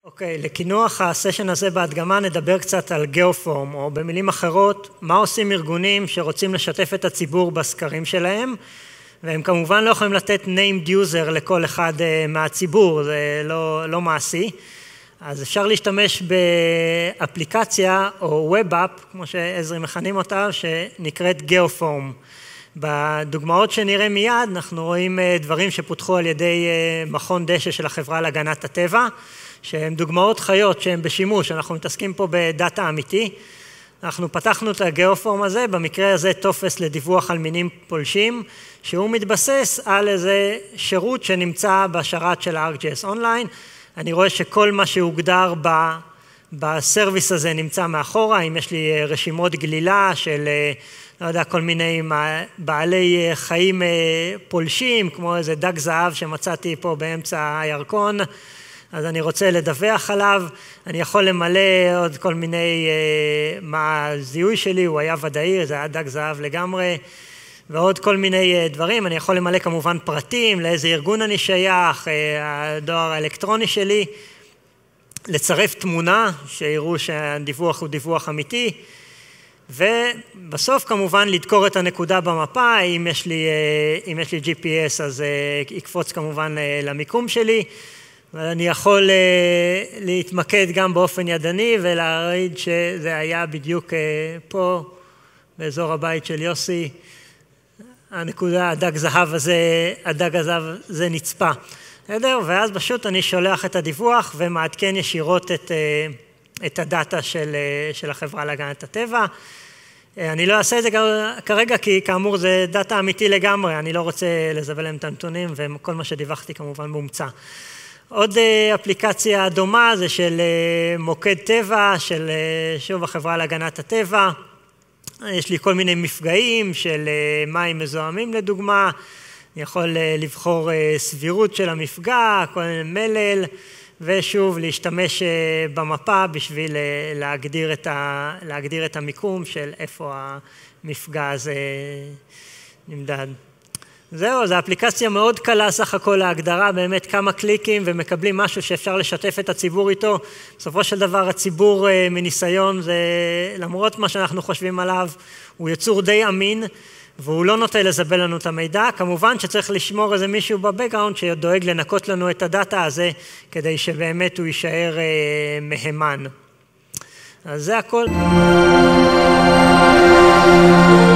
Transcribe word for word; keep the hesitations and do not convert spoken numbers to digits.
אוקיי, לקינוח הסשן הזה בהדגמה נדבר קצת על גיאופורם, או במילים אחרות, מה עושים ארגונים שרוצים לשתף את הציבור בסקרים שלהם, והם כמובן לא יכולים לתת named user לכל אחד מהציבור, זה לא, לא מעשי. אז אפשר להשתמש באפליקציה או Web App, כמו שעזרי מכנים אותה, שנקראת גיאופורם. בדוגמאות שנראה מיד, אנחנו רואים דברים שפותחו על ידי מכון דשא של החברה להגנת הטבע, שהן דוגמאות חיות שהן בשימוש, אנחנו מתעסקים פה בדאטה אמיתי. אנחנו פתחנו את הגיאופורם הזה, במקרה הזה טופס לדיווח על מינים פולשים, שהוא מתבסס על איזה שירות שנמצא בשרת של ArcGIS אונליין. אני רואה שכל מה שהוגדר ב... בסרוויס הזה נמצא מאחורה, אם יש לי רשימות גלילה של, לא יודע, כל מיני בעלי חיים פולשים, כמו איזה דג זהב שמצאתי פה באמצע הירקון, אז אני רוצה לדווח עליו, אני יכול למלא עוד כל מיני, מה הזיהוי שלי, הוא היה ודאי, זה היה דג זהב לגמרי, ועוד כל מיני דברים, אני יכול למלא כמובן פרטים, לאיזה ארגון אני שייך, הדואר האלקטרוני שלי, לצרף תמונה, שיראו שהדיווח הוא דיווח אמיתי, ובסוף כמובן לדקור את הנקודה במפה, אם יש לי, אם יש לי ג'י פי אס אז יקפוץ כמובן למיקום שלי, ואני יכול להתמקד גם באופן ידני ולהגיד שזה היה בדיוק פה, באזור הבית של יוסי, הנקודה, הדג זהב הזה, הדג הזהב הזה נצפה. בסדר? ואז פשוט אני שולח את הדיווח ומעדכן ישירות את, את הדאטה של, של החברה להגנת הטבע. אני לא אעשה את זה כרגע, כי כאמור זה דאטה אמיתי לגמרי, אני לא רוצה לזבל להם את הנתונים, וכל מה שדיווחתי כמובן מומצא. עוד אפליקציה דומה זה של מוקד טבע, של שוב החברה להגנת הטבע. יש לי כל מיני מפגעים של מים מזוהמים לדוגמה, אני יכול לבחור סבירות של המפגע, כל מיני מלל, ושוב להשתמש במפה בשביל להגדיר את, ה, להגדיר את המיקום של איפה המפגע הזה נמדד. זהו, זו אפליקציה מאוד קלה סך הכל להגדרה, באמת כמה קליקים ומקבלים משהו שאפשר לשתף את הציבור איתו. בסופו של דבר הציבור מניסיון, זה, למרות מה שאנחנו חושבים עליו, הוא יצור די אמין, והוא לא נוטה לזבל לנו את המידע. כמובן שצריך לשמור איזה מישהו בבקגראונד שדואג לנקות לנו את הדאטה הזה, כדי שבאמת הוא יישאר אה, מהימן. אז זה הכל.